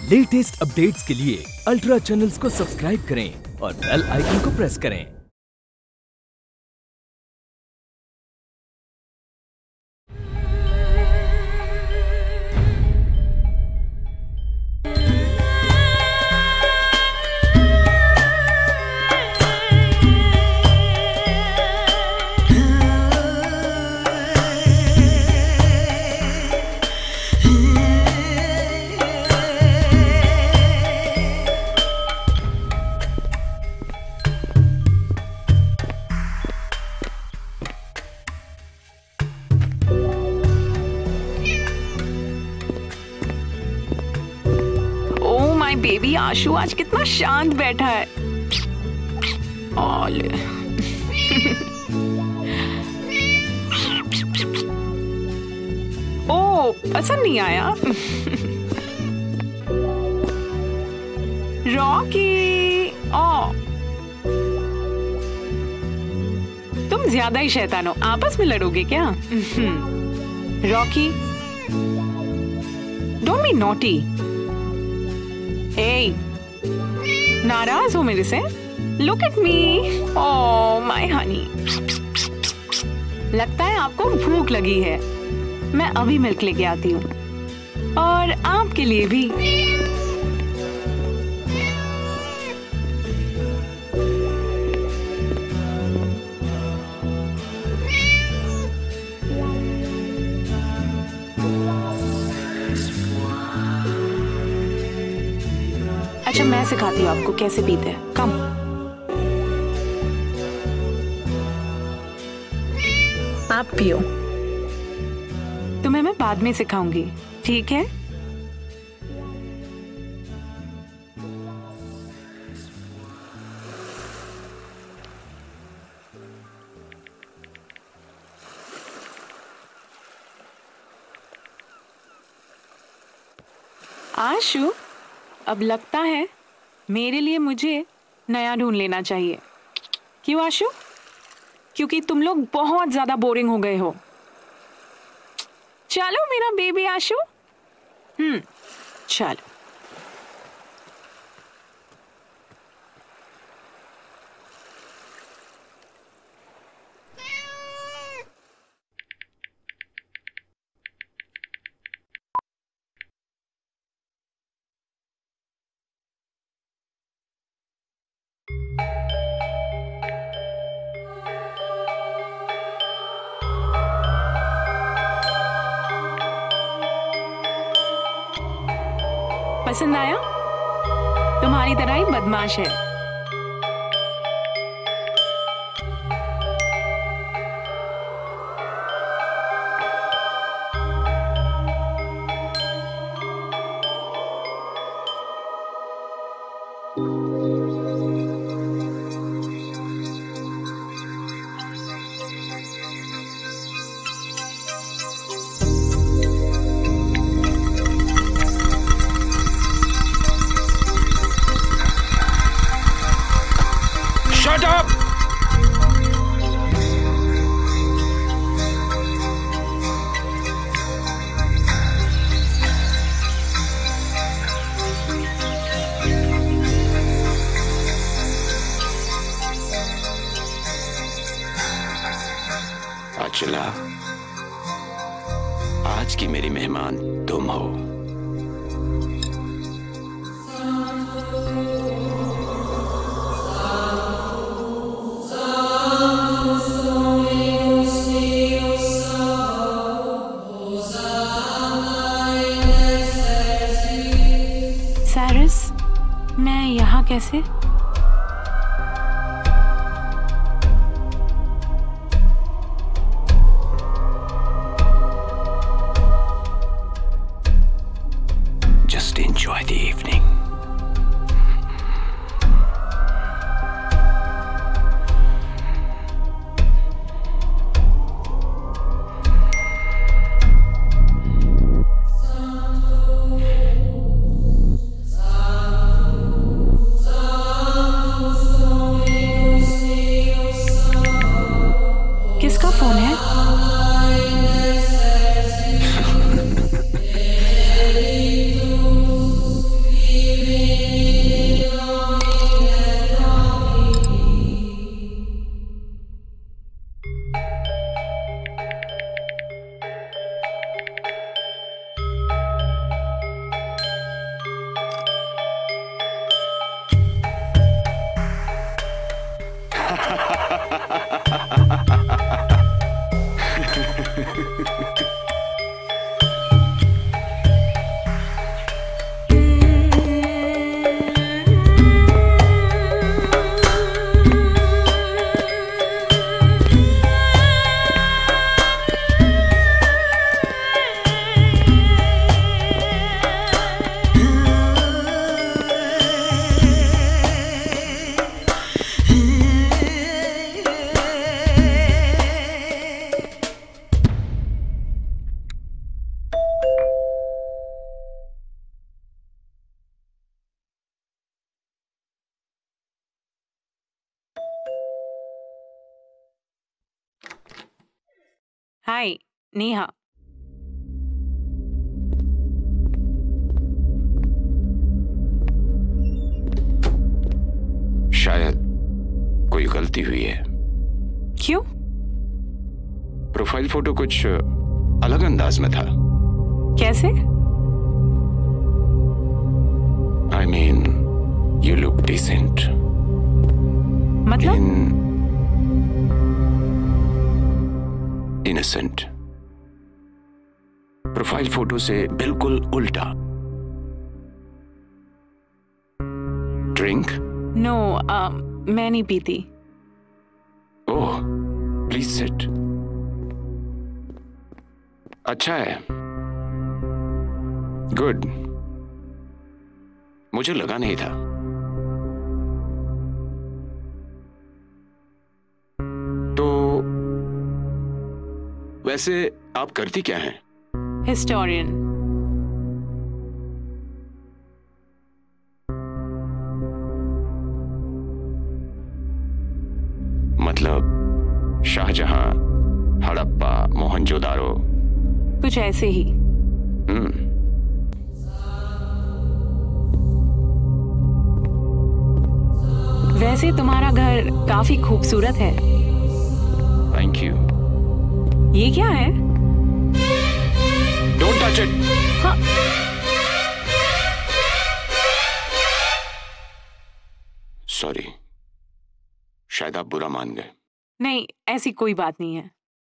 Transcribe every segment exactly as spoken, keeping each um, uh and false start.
Latest updates के लिए ultra channels को सब्सक्राइब करें और बेल आइकन को प्रेस करें। बेबी आशु आज कितना शांत बैठा है। ओले। ओ, पसंद नहीं आया। रॉकी, ओ, तुम ज्यादा ही शैतान हो। आपस में लड़ोगे क्या? Rocky, don't be naughty. Hey, नाराज हो मेरे से? Look at me, oh my honey. लगता है आपको भूख लगी है। मैं अभी मिल्क लेके आती हूँ और आपके लिए भी। अच्छा, मैं सिखाती हूँ आपको कैसे पीते हैं। कम। आप पियो। तुम्हें मैं बाद में सिखाऊंगी, ठीक है? आशु, अब लगता है मेरे लिए मुझे नया ढूंढ लेना चाहिए। क्यों आशु? क्योंकि तुम लोग बहुत ज्यादा बोरिंग हो गए हो। चलो मेरा बेबी आशु। हम्म चलो। पसंद आया? तुम्हारी तरह ही बदमाश है। Shut up! अचला, आज की मेरी मेहमान तुम हो। सारस, मैं यहाँ कैसे? Just enjoy the evening. किसका फोन है? हाय, नेहा। शायद कोई गलती हुई है। क्यों? प्रोफाइल फोटो कुछ अलग अंदाज में था। कैसे? I mean you look decent. मतलब? In innocent. प्रोफाइल फोटो से बिल्कुल उल्टा। ड्रिंक? नो, मैं नहीं पीती। Oh, please sit. अच्छा है, गुड। मुझे लगा नहीं था। तो वैसे आप करती क्या हैं? हिस्टोरियन। मतलब शाहजहां, हड़प्पा, मोहनजोदारो, कुछ ऐसे ही। हम्म। वैसे तुम्हारा घर काफी खूबसूरत है। Thank you. ये क्या है? Don't touch it. हाँ। सॉरी, शायद आप बुरा मान गए। नहीं, ऐसी कोई बात नहीं है।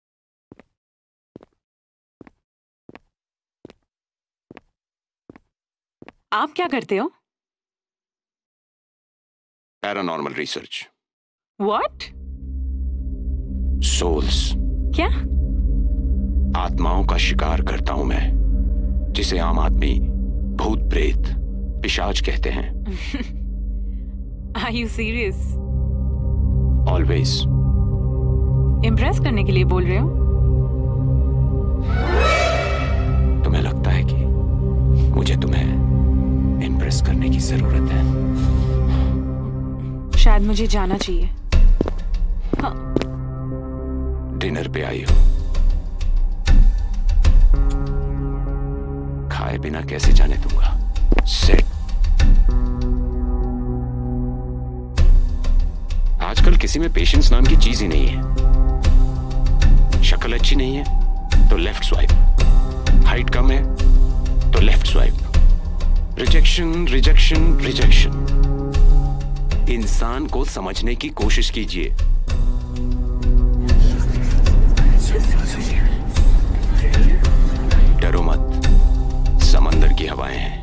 आप क्या करते हो? Paranormal research. What? सोल्स, क्या? आत्माओं का शिकार करता हूं मैं, जिसे आम आदमी भूत प्रेत पिशाच कहते हैं। Are you serious? Always. Impress करने के लिए बोल रहे हो? तुम्हें लगता है कि मुझे तुम्हें इम्प्रेस करने की जरूरत है? शायद मुझे जाना चाहिए। हाँ। डिनर पे आई हो, खाए बिना कैसे जाने दूंगा। सेट। आजकल किसी में पेशेंस नाम की चीज ही नहीं है। शक्ल अच्छी नहीं है तो लेफ्ट स्वाइप, हाइट कम है तो left swipe. Rejection, rejection, rejection. इंसान को समझने की कोशिश कीजिए। डरो मत, समंदर की हवाएं हैं।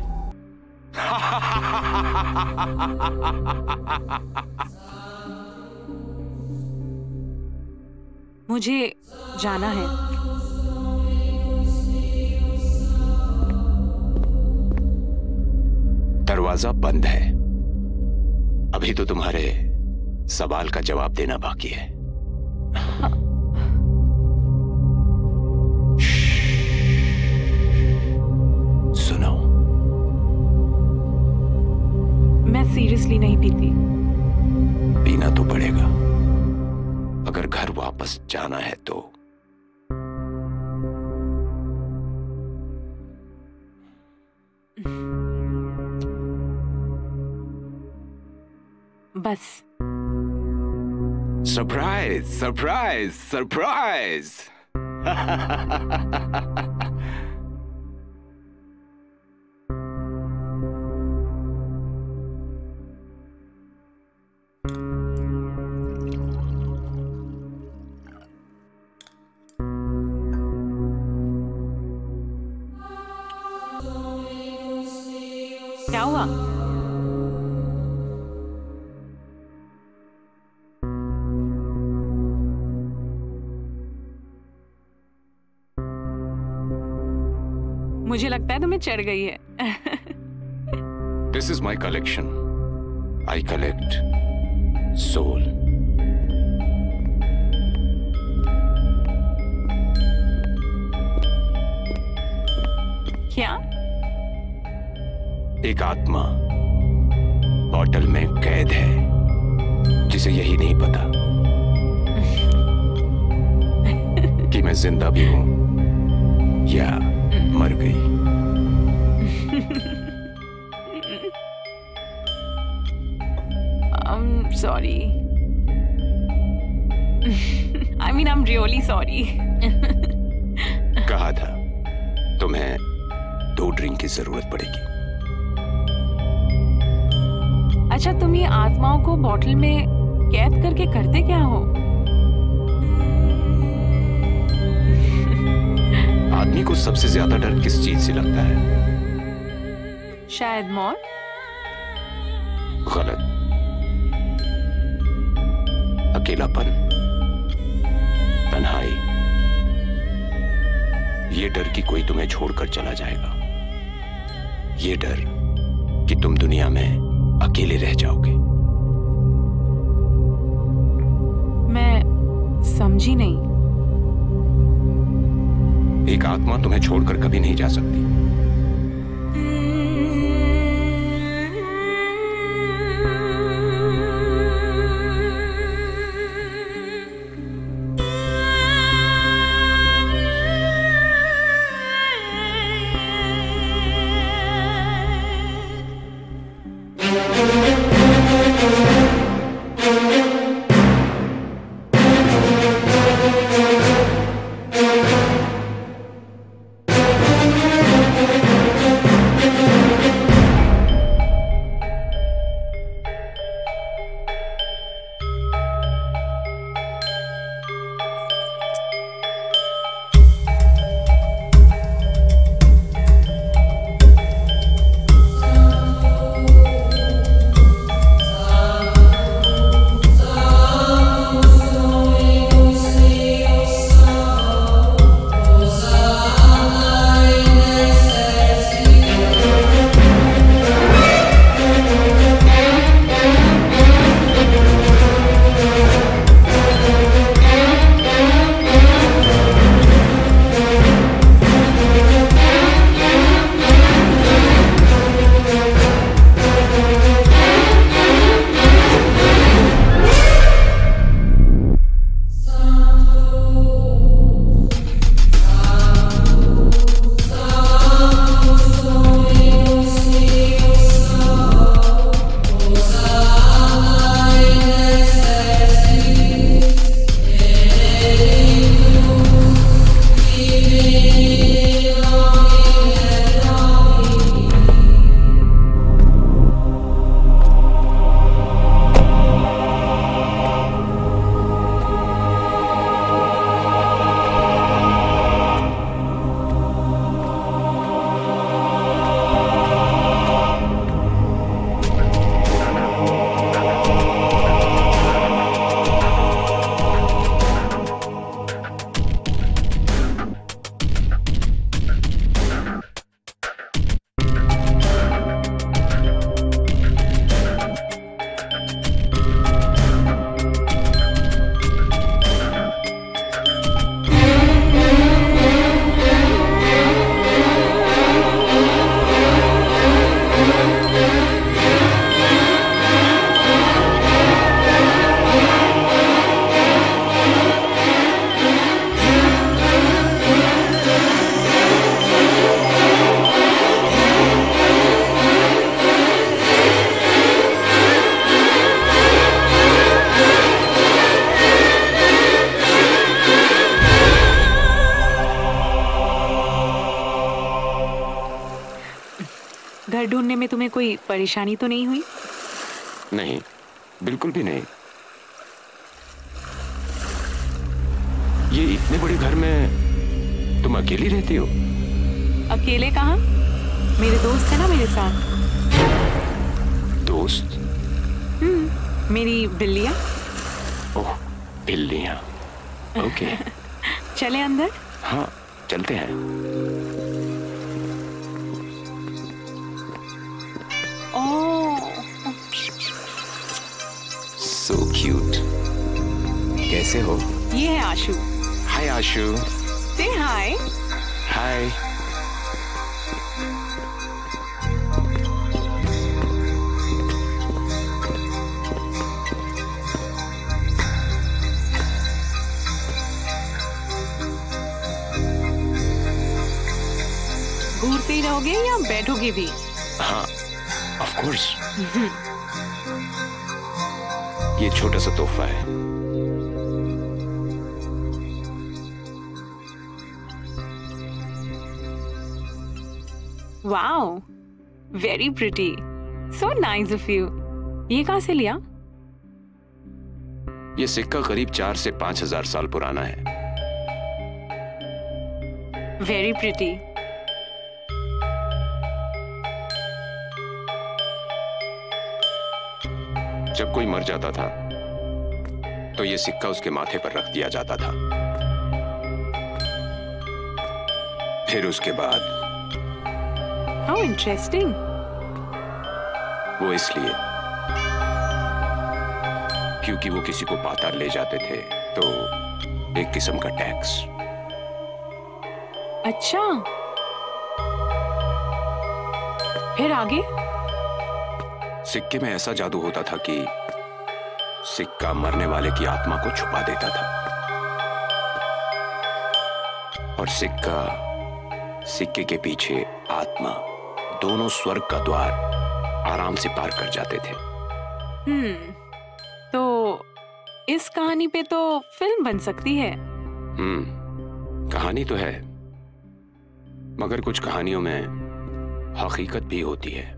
मुझे जाना है। दरवाजा बंद है। अभी तो तुम्हारे सवाल का जवाब देना बाकी है। सुनो, मैं सीरियसली नहीं पीती। पीना तो पड़ेगा। अगर घर वापस जाना है तो। बस। Surprise, surprise, surprise. क्या हुआ? मुझे लगता है तुम्हें चढ़ गई है। This is my collection. I collect soul. क्या? एक आत्मा बॉटल में कैद है, जिसे यही नहीं पता कि कि मैं जिंदा भी हूं या मर गई। I'm sorry. I mean, I'm really sorry. कहा था तुम्हें दो ड्रिंक की जरूरत पड़ेगी। अच्छा, तुम ये आत्माओं को बॉटल में कैद करके करते क्या हो? आदमी को सबसे ज्यादा डर किस चीज से लगता है? शायद मौत। गलत। अकेलापन, तन्हाई। ये डर कि कोई तुम्हें छोड़कर चला जाएगा। ये डर कि तुम दुनिया में अकेले रह जाओगे। मैं समझी नहीं। एक आत्मा तुम्हें छोड़कर कभी नहीं जा सकती। घर ढूंढने में तुम्हें कोई परेशानी तो नहीं हुई? नहीं, बिल्कुल भी नहीं। ये इतने बड़े घर में तुम अकेली रहती हो? अकेले कहाँ? मेरे दोस्त है ना मेरे साथ। दोस्त? हम्म, मेरी बिल्लियाँ। ओह, बिल्लियाँ। ओके। चले अंदर? हाँ, चलते हैं। So cute. कैसे हो? ये है आशु। हाय आशु। Say hi. हाय। चलोगे या बैठोगे भी? हाँ, ऑफ कोर्स। ये छोटा सा तोहफा है। Wow, very pretty, so nice of you. ये कहाँ से लिया? ये सिक्का करीब चार से पांच हजार साल पुराना है। Very pretty. जब कोई मर जाता था तो ये सिक्का उसके माथे पर रख दिया जाता था। फिर उसके बाद हाउ इंटरेस्टिंग। वो इसलिए क्योंकि वो किसी को पाताल ले जाते थे तो एक किस्म का टैक्स। अच्छा, फिर आगे? सिक्के में ऐसा जादू होता था कि सिक्का मरने वाले की आत्मा को छुपा देता था और सिक्का सिक्के के पीछे आत्मा दोनों स्वर्ग का द्वार आराम से पार कर जाते थे। हम्म, तो इस कहानी पे तो फिल्म बन सकती है। हम्म, कहानी तो है, मगर कुछ कहानियों में हकीकत भी होती है।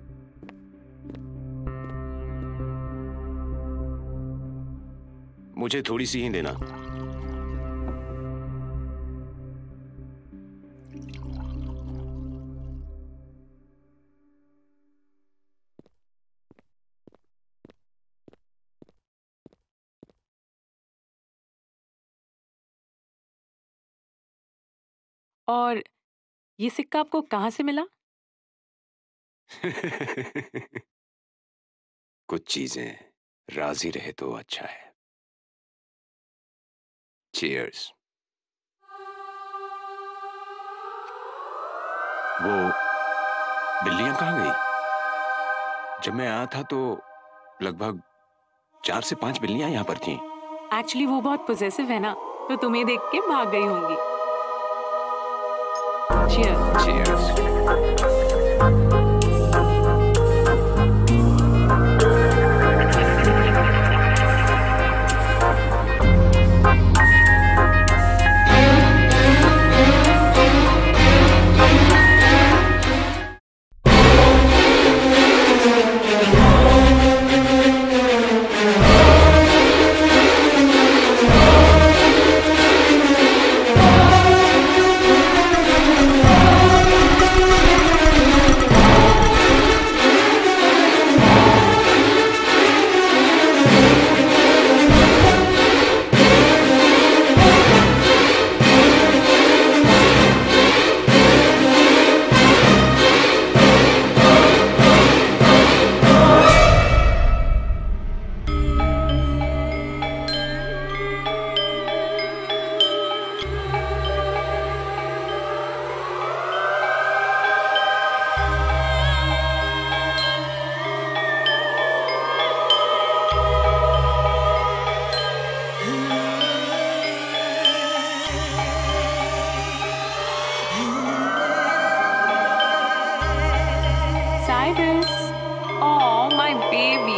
मुझे थोड़ी सी ही देना। और ये सिक्का आपको कहाँ से मिला? कुछ चीजें राजी रहे तो अच्छा है। Cheers. वो बिल्लियां कहाँ गई? जब मैं आया था तो लगभग चार से पांच बिल्लियां यहाँ पर थीं। एक्चुअली वो बहुत पोजेसिव है ना, तो तुम्हें देख के भाग गई होंगी। Cheers. Cheers.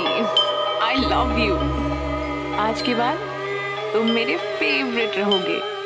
Love you. आज के बाद तुम मेरे फेवरेट रहोगे।